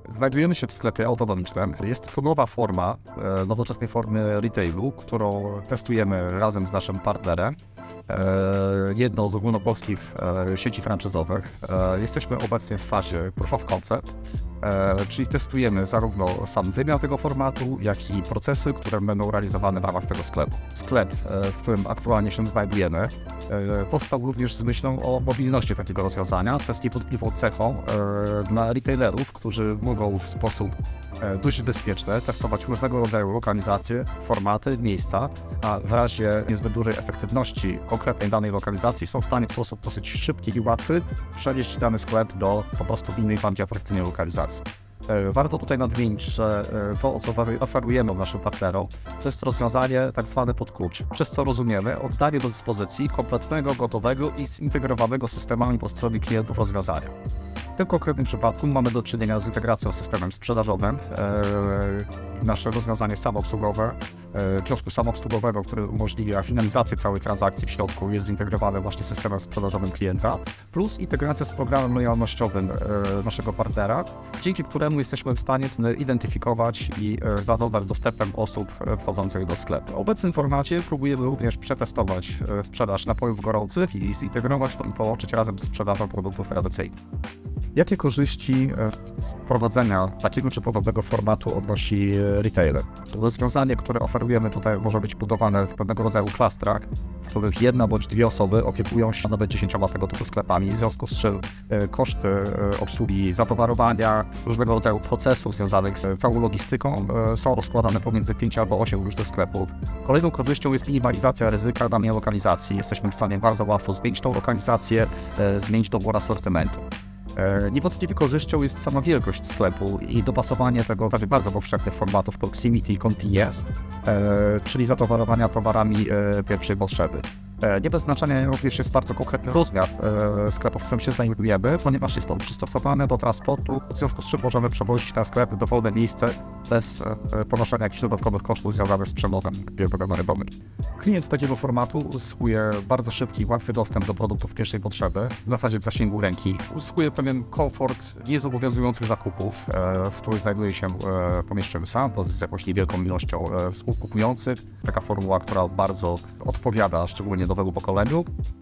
Znajdujemy się w sklepie autonomicznym. Jest to nowa forma, nowoczesnej formy retailu, którą testujemy razem z naszym partnerem. Jedną z ogólnopolskich sieci franczyzowych. Jesteśmy obecnie w fazie proof of concept, czyli testujemy zarówno sam wymiar tego formatu, jak i procesy, które będą realizowane w ramach tego sklepu. Sklep, w którym aktualnie się znajdujemy, powstał również z myślą o mobilności takiego rozwiązania, co jest niewątpliwą cechą dla retailerów, którzy mogą w sposób dość bezpieczny testować różnego rodzaju lokalizacje, formaty, miejsca, a w razie niezbyt dużej efektywności konkretnej danej lokalizacji są w stanie w sposób dosyć szybki i łatwy przenieść dany sklep do po prostu innej, bardziej atrakcyjnej lokalizacji. Warto tutaj nadmienić, że to, o co oferujemy naszym partnerom, to jest rozwiązanie tak zwane pod klucz, przez co rozumiemy oddanie do dyspozycji kompletnego, gotowego i zintegrowanego systemami po stronie klientów rozwiązania. W tym konkretnym przypadku mamy do czynienia z integracją z systemem sprzedażowym. Nasze rozwiązanie samoobsługowe, kiosku samoobsługowego, który umożliwia finalizację całej transakcji w środku, jest zintegrowane właśnie z systemem sprzedażowym klienta, plus integracja z programem lojalnościowym naszego partnera, dzięki któremu jesteśmy w stanie identyfikować i zarządzać dostępem osób wchodzących do sklepu. W obecnym formacie próbujemy również przetestować sprzedaż napojów gorących i zintegrować to i połączyć razem z sprzedażą produktów tradycyjnych. Jakie korzyści z prowadzenia takiego czy podobnego formatu odnosi retailer? Rozwiązanie, które oferujemy tutaj, może być budowane w pewnego rodzaju klastrach, w których jedna bądź dwie osoby opiekują się nawet 10 tego typu sklepami, w związku z czym koszty obsługi zatowarowania, różnego rodzaju procesów związanych z całą logistyką są rozkładane pomiędzy 5 albo 8 różnych sklepów. Kolejną korzyścią jest minimalizacja ryzyka danej lokalizacji. Jesteśmy w stanie bardzo łatwo zmienić tą lokalizację, zmienić dobór asortymentu. Niewątpliwie korzyścią jest sama wielkość sklepu i dopasowanie tego do bardzo powszechnych formatów proximity i convenience, czyli zatowarowania towarami pierwszej potrzeby. Nie bez znaczenia również jest bardzo konkretny rozmiar sklepu, w którym się znajdujemy, ponieważ jest on przystosowany do transportu, w związku z czym możemy przewozić na sklep w dowolne miejsce bez ponoszenia jakichś dodatkowych kosztów związanych z przewozem rybowym. Klient takiego formatu uzyskuje bardzo szybki i łatwy dostęp do produktów pierwszej potrzeby, w zasadzie w zasięgu ręki. Uzyskuje pewien komfort niezobowiązujących zakupów, w których znajduje się pomieszczony sam, z jakąś niewielką ilością współkupujących. Taka formuła, która bardzo odpowiada szczególnie nowemu pokoleniu.